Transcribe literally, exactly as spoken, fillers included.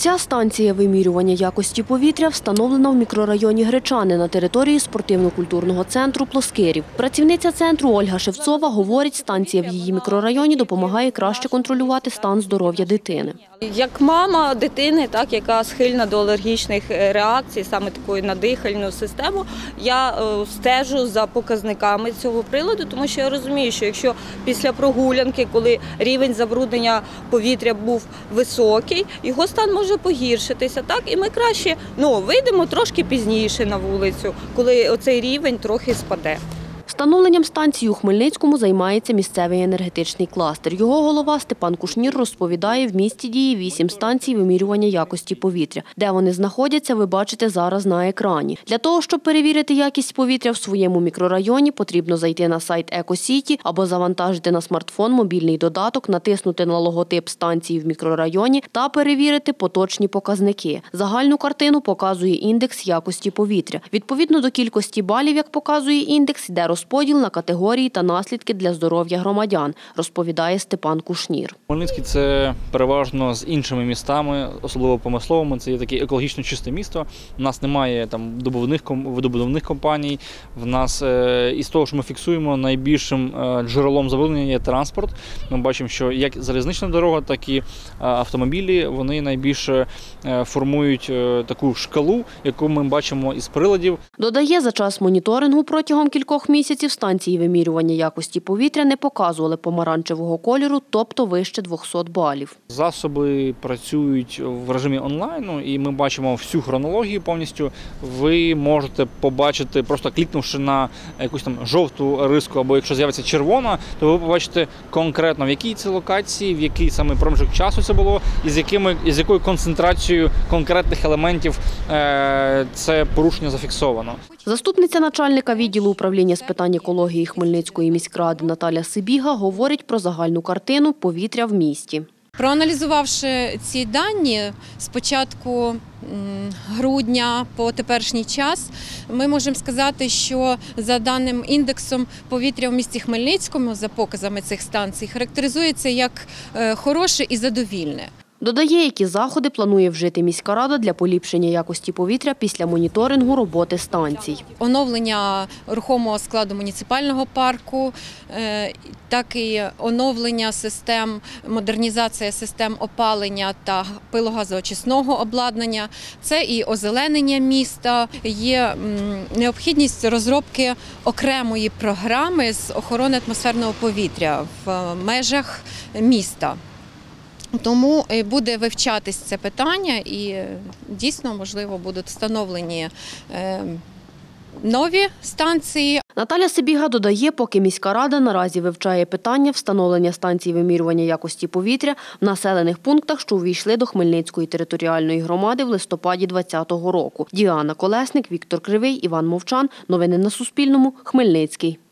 Ця станція вимірювання якості повітря встановлена в мікрорайоні Гречани на території спортивно-культурного центру «Плоскирів». Працівниця центру Ольга Шевцова говорить, станція в її мікрорайоні допомагає краще контролювати стан здоров'я дитини. Як мама дитини, так, яка схильна до алергічних реакцій, саме такої на дихальну систему, я стежу за показниками цього приладу, тому що я розумію, що якщо після прогулянки, коли рівень забруднення повітря був високий, його стан може погіршитися, так, і ми краще ну, вийдемо трошки пізніше на вулицю, коли оцей рівень трохи спаде. Встановленням станції у Хмельницькому займається місцевий енергетичний кластер. Його голова Степан Кушнір розповідає, в місті діє вісім станцій вимірювання якості повітря. Де вони знаходяться, ви бачите зараз на екрані. Для того, щоб перевірити якість повітря в своєму мікрорайоні, потрібно зайти на сайт «Екосіті» або завантажити на смартфон мобільний додаток, натиснути на логотип станції в мікрорайоні та перевірити поточні показники. Загальну картину показує індекс якості повітря. Відповідно до кількості балів, як показує індекс, йде розподіл на категорії та наслідки для здоров'я громадян, розповідає Степан Кушнір. Хмельницький – це переважно з іншими містами, особливо промисловими. Це є таке екологічно чисте місто. У нас немає там добувних, видобувних компаній. В нас із того, що ми фіксуємо, найбільшим джерелом забруднення є транспорт. Ми бачимо, що як залізнична дорога, так і автомобілі, вони найбільше формують таку шкалу, яку ми бачимо із приладів. Додає, за час моніторингу протягом кількох місяців станції вимірювання якості повітря не показували помаранчевого кольору, тобто вище двохсот балів. Засоби працюють в режимі онлайну, і ми бачимо всю хронологію повністю. Ви можете побачити, просто клікнувши на якусь там жовту риску, або якщо з'явиться червона, то ви побачите конкретно, в якій це локації, в який саме проміжок часу це було, і з, якими, і з якою концентрацією конкретних елементів е, це порушення зафіксовано. Заступниця начальника відділу управління з питань екології Хмельницької міськради Наталя Сибіга говорить про загальну картину повітря в місті. Проаналізувавши ці дані з початку грудня по теперішній час, ми можемо сказати, що за даним індексом повітря в місті Хмельницькому, за показами цих станцій, характеризується як хороше і задовільне. Додає, які заходи планує вжити міська рада для поліпшення якості повітря після моніторингу роботи станцій. Оновлення рухомого складу муніципального парку, так і оновлення систем, модернізація систем опалення та пилогазоочисного обладнання. Це і озеленення міста, є необхідність розробки окремої програми з охорони атмосферного повітря в межах міста. Тому буде вивчатись це питання і дійсно, можливо, будуть встановлені нові станції. Наталя Сибіга додає, поки міська рада наразі вивчає питання встановлення станцій вимірювання якості повітря в населених пунктах, що увійшли до Хмельницької територіальної громади в листопаді двадцятого року. Діана Колесник, Віктор Кривий, Іван Мовчан. Новини на Суспільному. Хмельницький.